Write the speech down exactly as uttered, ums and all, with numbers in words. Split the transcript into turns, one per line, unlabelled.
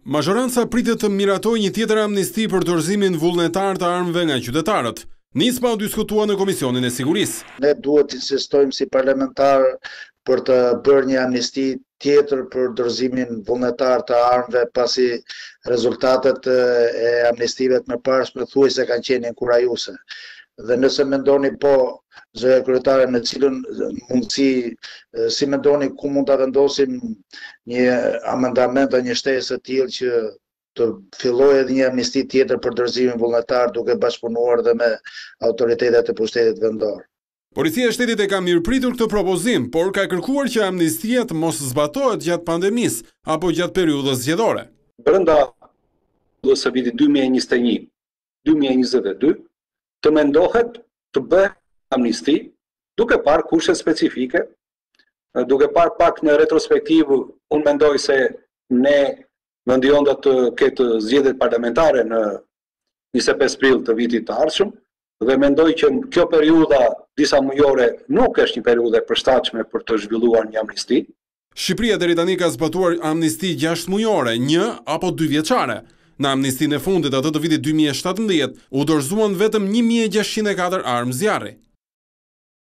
Mazhoranca pritet të miratojë një tjetër amnisti për dorëzimin vullnetar të armëve nga qytetarët. Nisma u diskutua në Komisionin e Sigurisë.
Ne duhet të insistojmë si parlamentar për të bërë një amnisti tjetër për dorëzimin vullnetar të armëve, pasi rezultatet e amnistive të mëparshme thuajse kanë qenë inkurajuese. Dhe nëse mendoni po, zëja kryetare, në cilën mundësi, si mendoni ku mund ta vendosim një amendament a një shtesë të tillë që të fillojë edhe një amnisti tjetër për dorëzimin vullnetar, duke bashkëpunuar dhe me autoritetet e pushtetit vendor.
Policia e shtetit e ka mirëpritur këtë propozim, por ka kërkuar që amnistia të mos zbatohet gjatë pandemisë apo gjatë periudhës zgjedhore.
Brenda së vitit dy mijë e njëzet e një dy mijë e njëzet e dy të mendohet të bëhet amnisti, duke parë kushte specifike, duke parë pak në retrospektivë, unë mendoj se ne vendion të ketë zgjedhjet parlamentare në njëzet e pesë prill të vitit të ardhshëm, dhe mendoj që kjo periudha disa mujore nuk është një periudhë e përshtatshme për të zhvilluar një amnisti.
Shqipëria deri tani ka zbatuar amnisti gjashtë mujore, një apo dy vjeçare. Në amnistinë e fundit atë të vitit dy mijë e shtatëmbëdhjetë u dorëzuan vetëm një mijë e gjashtëqind e katër armë zjarri.